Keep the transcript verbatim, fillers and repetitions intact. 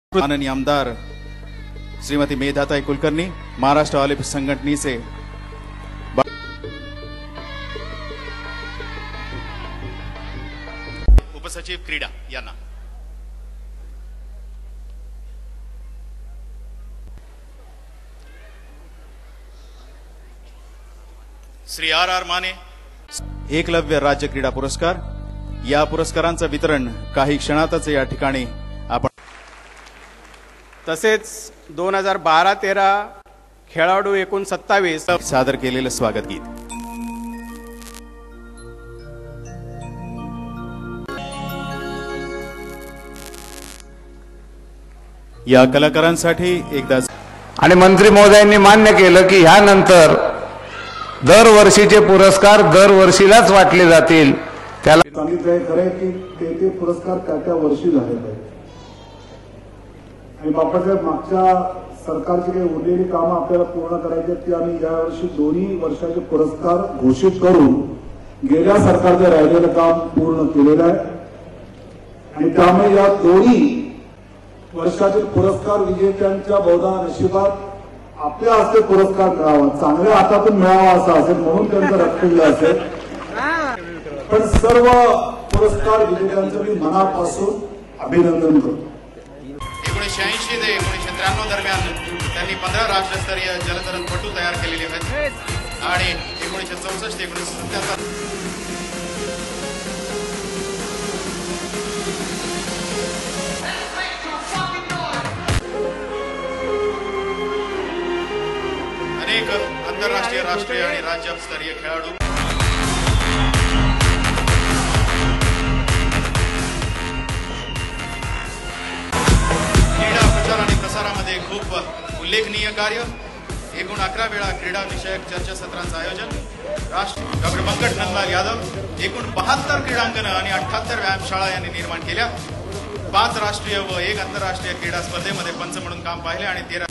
माननीय आमदार श्रीमती मेधाताई कुलकर्णी महाराष्ट्र ऑलिम्पिक संघटनेचे उपसचिव क्रीडा यांना श्री आर आर माने एकलव्य राज्य क्रीडा पुरस्कार। या पुरस्कारांचं वितरण काही क्षणातच या ठिकाणी आपण तसेच दोन हजार बारा तेरा खेळाडू एकूण सत्तावीस सादर केलेलं स्वागत गीत। या कलाकारांसाठी एकदा आणि मंत्री महोदयांनी मान्य केलं की ह्यानंतर दरवर्षीचे पुरस्कार दरवर्षीलाच वाटले जातील। त्याला सांगितलंय खरं की ते ते पुरस्कार त्या त्या वर्षी झाले पाहिजे आणि बाबासाहेब मागच्या सरकारची काही उरलेली कामं आपल्याला पूर्ण करायची आहेत ती आम्ही यावर्षी दोन्ही वर्षाचे पुरस्कार घोषित करून गेल्या सरकारचं राहिलेलं काम पूर्ण केलेलं आहे आणि त्यामुळे या दोन्ही वर्षातील पुरस्कार विजेत्यांच्या बहुधा नशिबात आपल्या हस्ते पुरस्कार मिळावा, चांगल्या हातातून मिळावा असं असेल म्हणून त्यांचं रक्तदिन असेल। पण सर्व पुरस्कार विजेत्यांचं मी मनापासून अभिनंदन करतो। एकोणीसशे ऐंशी ते एकोणीसशे त्र्याण्णव दरम्यान त्यांनी पंधरा राष्ट्रस्तरीय जलतरणपटू तयार केलेले आहेत आणि एकोणीसशे चौसष्ट ते एकोणीसशे सत्त्याहत्तर अनेक आंतरराष्ट्रीय राष्ट्रीय आणि राज्यस्तरीय खेळाडू प्रसारामध्ये खूप उल्लेखनीय कार्य। एकूण अकरा वेळा क्रीडा विषयक चर्चासत्रांचं आयोजन। राष्ट्र डॉक्टर पंकज नंदलाल यादव एकूण बहात्तर क्रीडांगणं आणि अठ्ठ्याहत्तर व्यायामशाळा यांनी निर्माण केल्या। पाच राष्ट्रीय व एक आंतरराष्ट्रीय क्रीडा स्पर्धेमध्ये पंच म्हणून काम पाहिले आणि तेरा